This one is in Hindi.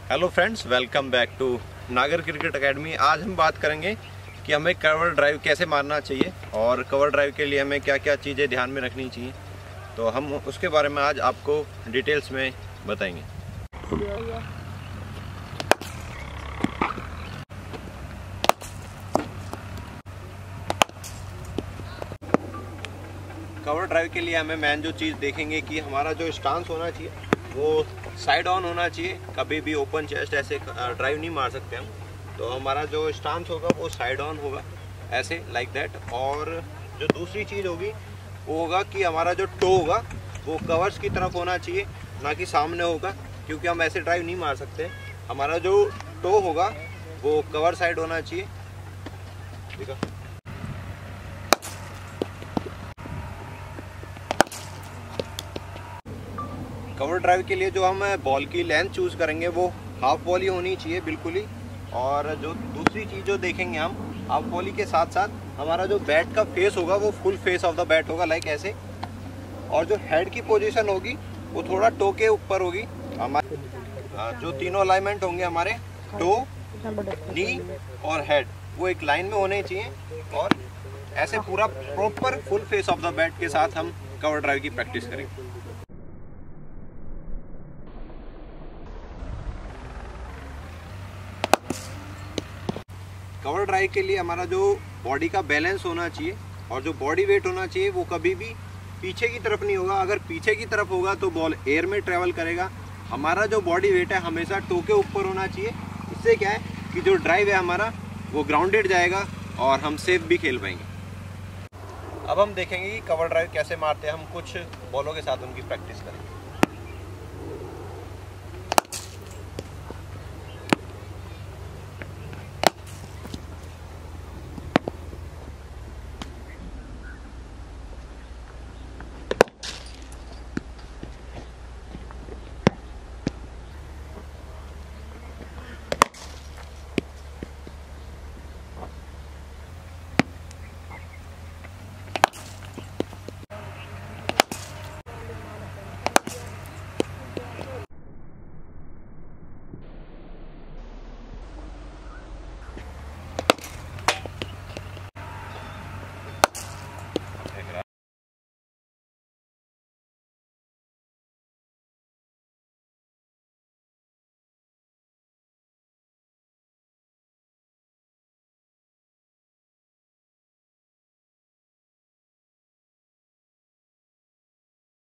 Hello friends, welcome back to Nagar cricket academy. आज हम बात करेंगे कि हमें कवर ड्राइव कैसे मारना चाहिए और कवर ड्राइव के लिए हमें क्या क्या चीज़ें ध्यान में रखनी चाहिए, तो हम उसके बारे में आज आपको डिटेल्स में बताएंगे। कवर ड्राइव के लिए हमें मेन जो चीज़ देखेंगे कि हमारा जो स्टांस होना चाहिए वो साइड ऑन होना चाहिए। कभी भी ओपन चेस्ट ऐसे ड्राइव नहीं मार सकते हम, तो हमारा जो स्टांस होगा वो साइड ऑन होगा, ऐसे लाइक दैट। और जो दूसरी चीज़ होगी वो होगा कि हमारा जो टो होगा वो कवर्स की तरफ होना चाहिए, ना कि सामने होगा, क्योंकि हम ऐसे ड्राइव नहीं मार सकते। हमारा जो टो होगा वो कवर साइड होना चाहिए। ठीक है, कवर ड्राइव के लिए जो हम बॉल की लेंथ चूज़ करेंगे वो हाफ वॉली होनी चाहिए बिल्कुल ही। और जो दूसरी चीज़ जो देखेंगे हम, हाफ वॉली के साथ साथ हमारा जो बैट का फेस होगा वो full face of the bat होगा, लाइक ऐसे। और जो हेड की पोजीशन होगी वो थोड़ा टो के ऊपर होगी। हमारे जो तीनों अलाइनमेंट होंगे हमारे टो, नी और हेड, वो एक लाइन में होने चाहिए। और ऐसे पूरा proper full face of the bat के साथ हम कवर ड्राइव की प्रैक्टिस करेंगे। कवर ड्राइव के लिए हमारा जो बॉडी का बैलेंस होना चाहिए और जो बॉडी वेट होना चाहिए वो कभी भी पीछे की तरफ नहीं होगा। अगर पीछे की तरफ होगा तो बॉल एयर में ट्रेवल करेगा। हमारा जो बॉडी वेट है हमेशा टो के ऊपर होना चाहिए। इससे क्या है कि जो ड्राइव है हमारा वो ग्राउंडेड जाएगा और हम सेफ भी खेल पाएंगे। अब हम देखेंगे कि कवर ड्राइव कैसे मारते हैं। हम कुछ बॉलों के साथ उनकी प्रैक्टिस करेंगे।